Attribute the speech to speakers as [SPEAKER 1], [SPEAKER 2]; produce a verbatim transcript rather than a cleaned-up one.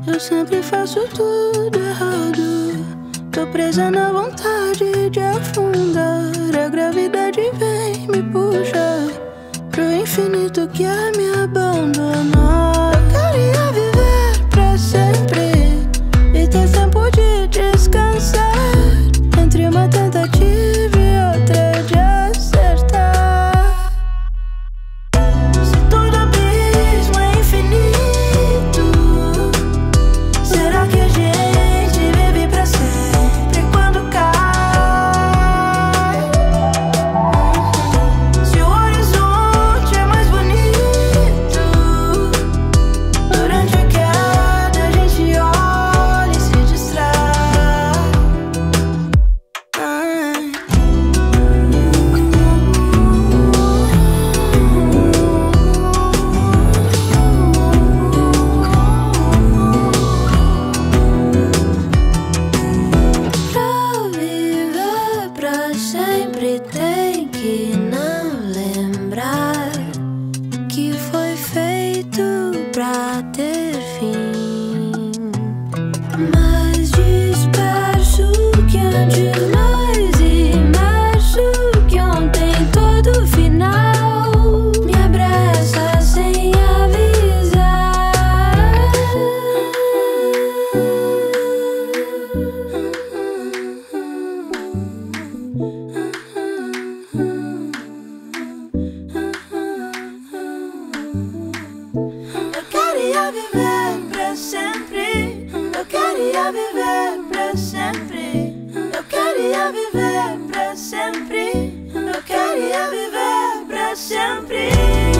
[SPEAKER 1] Eu sempre faço tudo errado. Tô presa na vontade de afundar. A gravidade vem me puxa pro infinito que é me abandonar. Eu queria viver pra sempre e ter tempo de descansar entre uma tentativa e outra de acertar. Se todo abismo é infinito, será que a gente vive pra sempre quando cai? Se o horizonte é mais bonito, durante a queda a gente olha e se distrai. Ai. Pra viver pra sempre tem que não lembrar que foi feito pra ter fim. Mais disperso que antes, mais imerso que ontem, todo final me abraça sem avisar. Eu queria viver pra sempre. Eu queria viver pra sempre. Eu queria viver pra sempre. Eu queria viver pra sempre.